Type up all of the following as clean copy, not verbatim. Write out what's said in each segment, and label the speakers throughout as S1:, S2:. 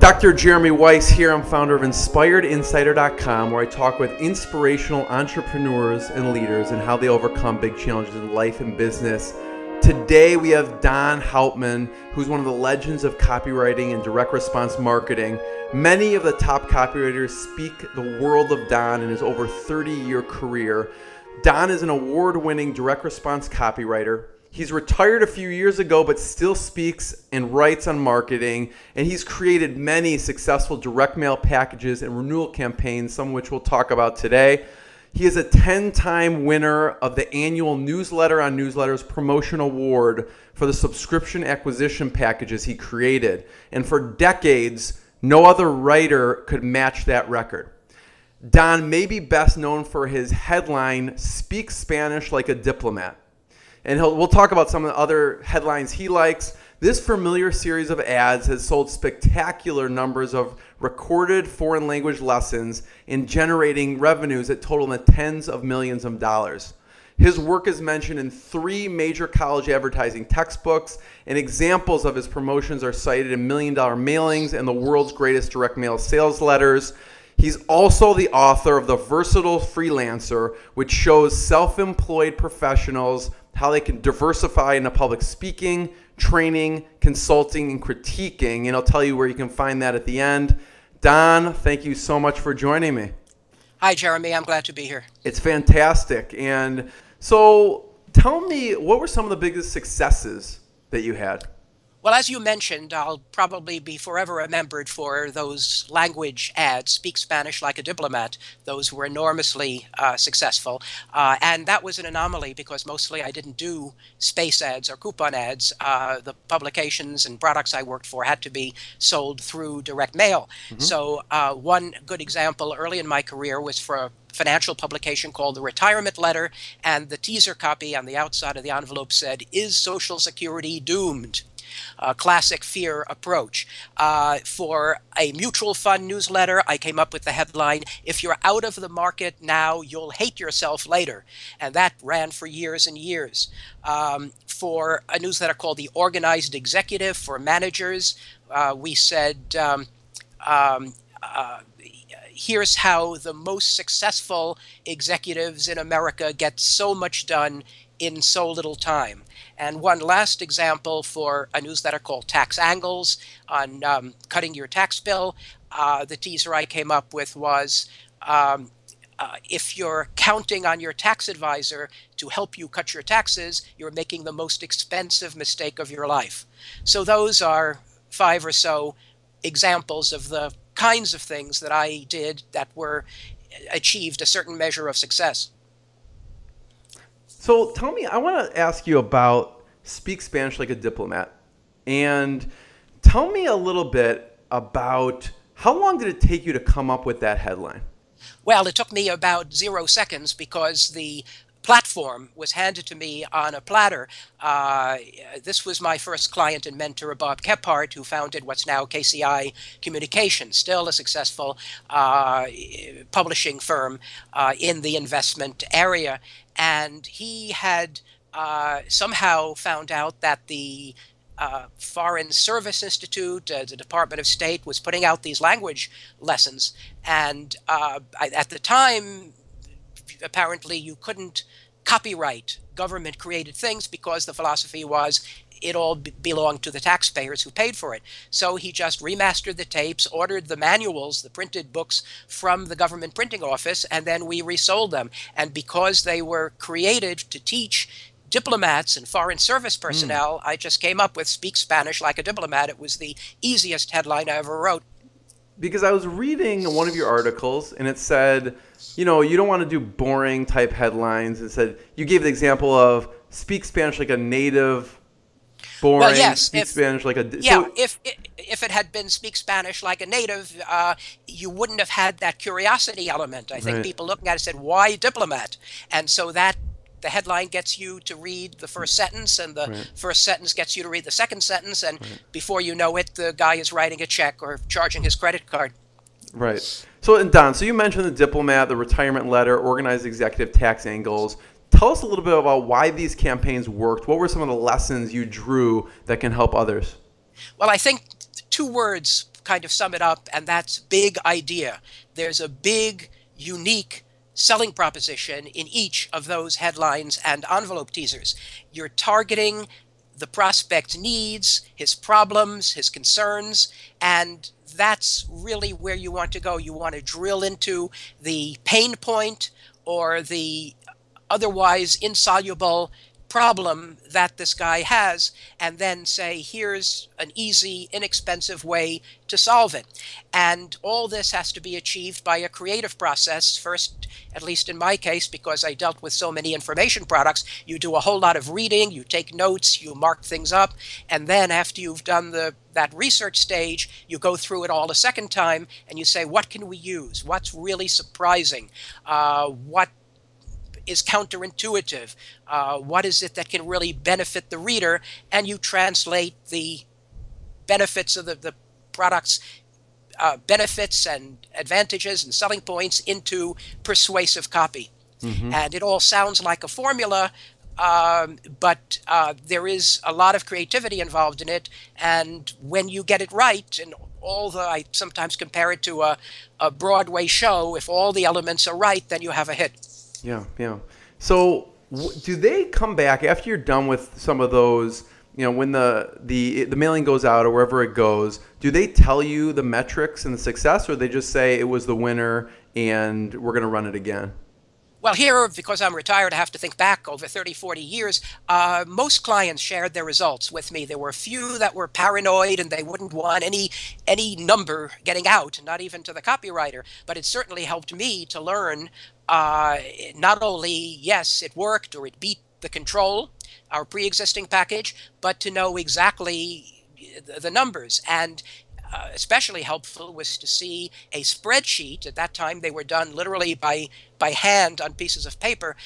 S1: Dr. Jeremy Weisz here. I'm founder of InspiredInsider.com, where I talk with inspirational entrepreneurs and leaders and how they overcome big challenges in life and business. Today we have DonHauptman, who's one of the legends of copywriting and direct response marketing. Many of the top copywriters speak the world of Don in his over 30-year career. Don is an award-winning direct response copywriter. He's retired a few years ago, but still speaks and writes on marketing, and he's created many successful direct mail packages and renewal campaigns, some of which we'll talk about today. He is a 10-time winner of the annual Newsletter on Newsletters Promotion Award for the subscription acquisition packages he created. And for decades, no other writer could match that record. Don may be best known for his headline, "Speak Spanish Like a Diplomat." And we'll talk about some of the other headlines he likes. This familiar series of ads has sold spectacular numbers of recorded foreign language lessons and generating revenues that total in the tens of millions of dollars. His work is mentioned in 3 major college advertising textbooks, and examples of his promotions are cited in million-dollar mailings and the world's greatest direct mail sales letters. He's also the author of The Versatile Freelancer, which shows self-employed professionals how they can diversify into public speaking, training, consulting, and critiquing. And I'll tell you where you can find that at the end. Don, thank you so much for joining me.
S2: Hi, Jeremy. I'm glad to be here.
S1: It's fantastic. And so tell me, what were some of the biggest successes that you had?
S2: Well, as you mentioned, I'll probably be forever remembered for those language ads, "Speak Spanish Like a Diplomat." Those were enormously successful. And that was an anomaly because mostly I didn't do space ads or coupon ads. The publications and products I worked for had to be sold through direct mail. So one good example early in my career was for a financial publication called The Retirement Letter, and the teaser copy on the outside of the envelope said, "Is Social Security doomed?" Classic fear approach. For a mutual fund newsletter, I came up with the headline, "If you're out of the market now, you'll hate yourself later." And that ran for years and years. For a newsletter called The Organized Executive for managers, we said, here's how the most successful executives in America get so much done in so little time. And one last example for a newsletter called Tax Angles on cutting your tax bill, the teaser I came up with was, if you're counting on your tax advisor to help you cut your taxes, you're making the most expensive mistake of your life. So those are 5 or so examples of the kinds of things that I did that were achieved a certain measure of success.
S1: So tell me, I want to ask you about Speak Spanish Like a Diplomat. And tell me a little bit about how long did it take you to come up with that headline?
S2: Well, it took me about 0 seconds because the platform was handed to me on a platter. This was my first client and mentor, Bob Kephart, who founded what's now KCI Communications, still a successful publishing firm in the investment area. And he had somehow found out that the Foreign Service Institute, the Department of State, was putting out these language lessons. And at the time, apparently you couldn't copyright government-created things because the philosophy was it all belonged to the taxpayers who paid for it. So he just remastered the tapes, ordered the manuals, the printed books from the government printing office, and then we resold them. And because they were created to teach diplomats and foreign service personnel, I just came up with "Speak Spanish Like a Diplomat." It was the easiest headline I ever wrote.
S1: Because I was reading one of your articles, and it said, you know, you don't want to do boring type headlines. It said, you gave the example of "Speak Spanish like a native," boring,
S2: well, yes,
S1: "Speak Spanish like a..."
S2: Yeah,
S1: so,
S2: if it had been "Speak Spanish Like a Native," you wouldn't have had that curiosity element. I think people looking at it said, "Why diplomat?" And so that the headline gets you to read the first sentence, and the first sentence gets you to read the second sentence, and before you know it, the guy is writing a check or charging his credit card.
S1: Right. So, and Don, so you mentioned the Diplomat, the Retirement Letter, Organized Executive, Tax Angles. Tell us a little bit about why these campaigns worked. What were some of the lessons you drew that can help others?
S2: Well, I think 2 words kind of sum it up, and that's big idea. There's a big, unique selling proposition in each of those headlines and envelope teasers. You're targeting the prospect's needs, his problems, his concerns, and that's really where you want to go. You want to drill into the pain point or the otherwise insoluble problem that this guy has, and then say, here's an easy, inexpensive way to solve it. And all this has to be achieved by a creative process. First, at least in my case, because I dealt with so many information products, you do a whole lot of reading, you take notes, you mark things up, and then after you've done that research stage, you go through it all a second time, and you say, what can we use? What's really surprising? What is counterintuitive? What is it that can really benefit the reader? And you translate the benefits of the product's benefits and advantages and selling points into persuasive copy. And it all sounds like a formula, but there is a lot of creativity involved in it. And when you get it right, and I sometimes compare it to a Broadway show, if all the elements are right, then you have a hit.
S1: Yeah, yeah. So do they come back after you're done with some of those, when the mailing goes out or wherever it goes, do they tell you the metrics and the success, or they just say it was the winner and we're going to run it again?
S2: Well, here, because I'm retired, I have to think back over 30, 40 years. Most clients shared their results with me. There were a few that were paranoid and they wouldn't want any number getting out, not even to the copywriter. But it certainly helped me to learn not only, yes, it worked or it beat the control, our pre-existing package, but to know exactly the numbers. And especially helpful was to see a spreadsheet. At that time, they were done literally by hand on pieces of paper,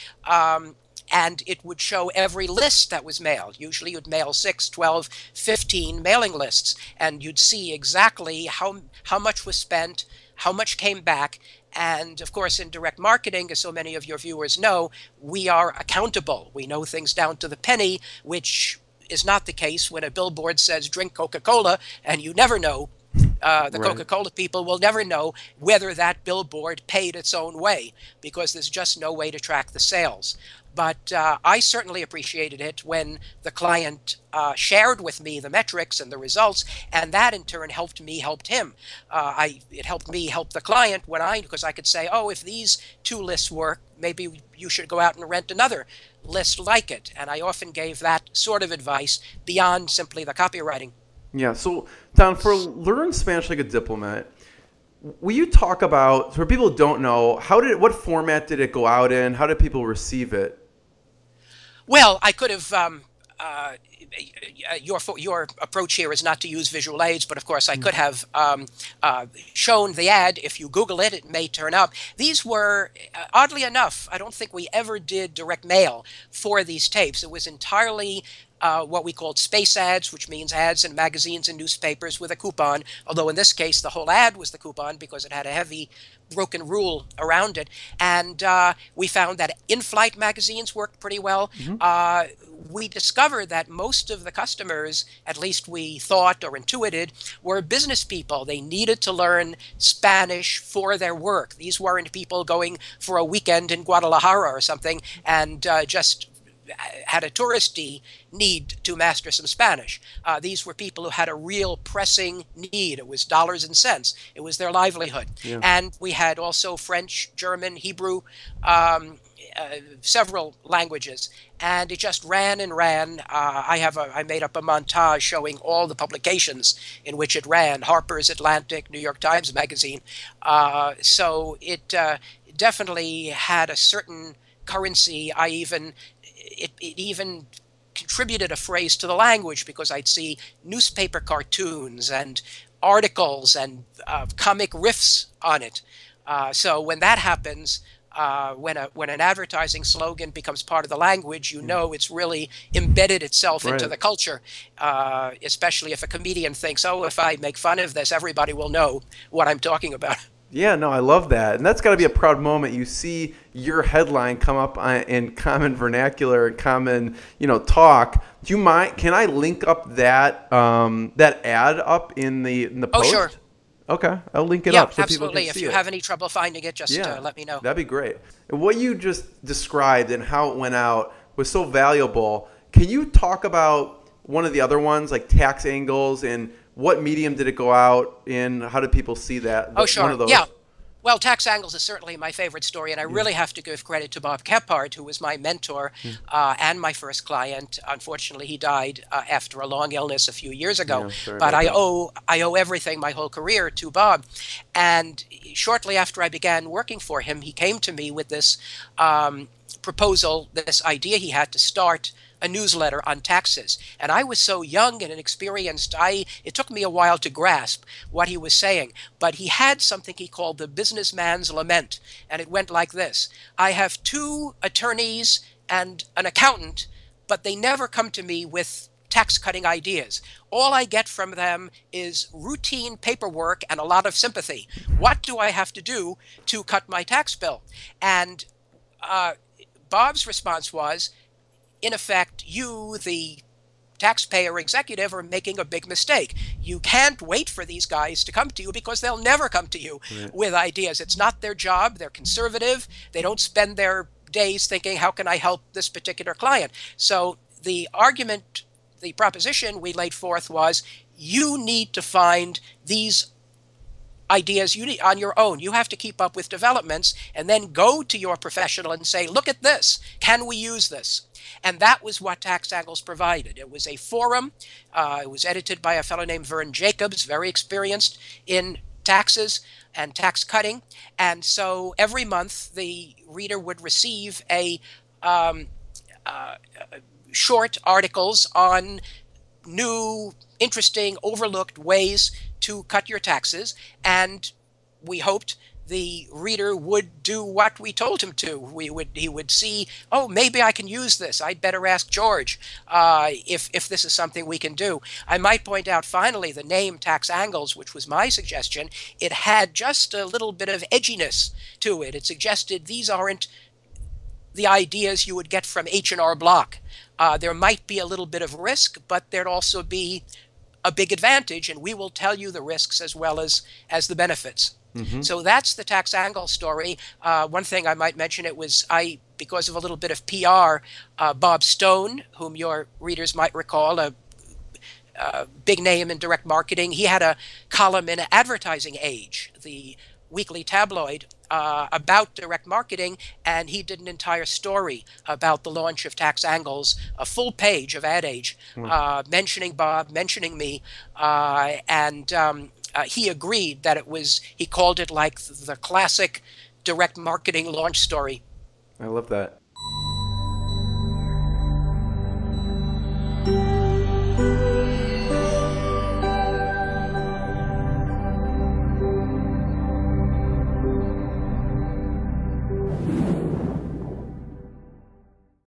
S2: and it would show every list that was mailed. Usually you'd mail 6, 12, 15 mailing lists, and you'd see exactly how much was spent, how much came back. And of course, in direct marketing, as so many of your viewers know, we are accountable. We know things down to the penny, which is not the case when a billboard says drink Coca-Cola, and you never know. The Coca-Cola people will never know whether that billboard paid its own way, because there's just no way to track the sales. But I certainly appreciated it when the client shared with me the metrics and the results, and that in turn helped me help him. It helped me help the client because I could say, oh, if these 2 lists work, maybe you should go out and rent another list like it. And I often gave that sort of advice beyond simply the copywriting.
S1: Yeah. So, Don, for Learn Spanish Like a Diplomat, will you talk about, for people who don't know, what format did it go out in? How did people receive it?
S2: Well, I could have, your approach here is not to use visual aids, but of course I could have shown the ad. If you Google it, it may turn up. These were, oddly enough, I don't think we ever did direct mail for these tapes. It was entirely what we called space ads, which means ads in magazines and newspapers with a coupon, although in this case the whole ad was the coupon because it had a heavy broken rule around it. And we found that in-flight magazines worked pretty well. We discovered that most of the customers, at least we thought or intuited, were business people. They needed to learn Spanish for their work. These weren't people going for a weekend in Guadalajara or something and just had a touristy need to master some Spanish. These were people who had a real pressing need. It was dollars and cents. It was their livelihood. Yeah. And we had also French, German, Hebrew, several languages. And it just ran and ran. I made up a montage showing all the publications in which it ran: Harper's, Atlantic, New York Times Magazine. So it definitely had a certain currency. It even contributed a phrase to the language, because I'd see newspaper cartoons and articles and comic riffs on it. So when that happens, when an advertising slogan becomes part of the language, you know it's really embedded itself into the culture, especially if a comedian thinks, oh, if I make fun of this, everybody will know what I'm talking about.
S1: Yeah, no, I love that. And that's got to be a proud moment. You see your headline come up in common vernacular and common, talk. Do you mind? Can I link up that that ad up in the post?
S2: Oh, sure.
S1: Okay, I'll link it
S2: Yeah,
S1: up so people
S2: absolutely.
S1: can
S2: If
S1: see
S2: you
S1: it.
S2: have any trouble finding it, just let me know.
S1: That'd be great. And what you just described and how it went out was so valuable. Can you talk about one of the other ones, like tax angles, and what medium did it go out in? How did people see that?
S2: Oh, sure.
S1: One of those?
S2: Yeah. Well, tax angles is certainly my favorite story, and I really have to give credit to Bob Kephart, who was my mentor and my first client. Unfortunately, he died after a long illness a few years ago.
S1: Yeah, sorry
S2: but
S1: about
S2: I owe everything, my whole career, to Bob. And shortly after I began working for him, he came to me with this proposal, this idea he had to start a newsletter on taxes. And I was so young and inexperienced, it took me a while to grasp what he was saying. But he had something he called the businessman's lament. And it went like this: I have 2 attorneys and an accountant, but they never come to me with tax cutting ideas. All I get from them is routine paperwork and a lot of sympathy. What do I have to do to cut my tax bill? And Bob's response was, in effect, you, the taxpayer executive, are making a big mistake. You can't wait for these guys to come to you because they'll never come to you with ideas. It's not their job. They're conservative. They don't spend their days thinking, how can I help this particular client? So the argument, the proposition we laid forth was, you need to find these ideas you need on your own. You have to keep up with developments and then go to your professional and say, look at this. Can we use this? And that was what Tax Angles provided. It was a forum. It was edited by a fellow named Vern Jacobs, very experienced in taxes and tax cutting. And so every month the reader would receive a short articles on new, interesting, overlooked ways to cut your taxes, and we hoped the reader would do what we told him to. He would see, oh, maybe I can use this. I'd better ask George if this is something we can do. I might point out, finally, the name Tax Angles, which was my suggestion, it had just a little bit of edginess to it. It suggested these aren't the ideas you would get from H&R Block. There might be a little bit of risk, but there'd also be a big advantage, and we will tell you the risks as well as the benefits. Mm-hmm. So that's the Tax Angle story. One thing I might mention, it was because of a little bit of PR, Bob Stone, whom your readers might recall, a big name in direct marketing, he had a column in Advertising Age, the weekly tabloid, about direct marketing, and he did an entire story about the launch of Tax Angles, a full page of Ad Age, mentioning Bob, mentioning me, and he agreed that he called it like the classic direct marketing launch story.
S1: I love that.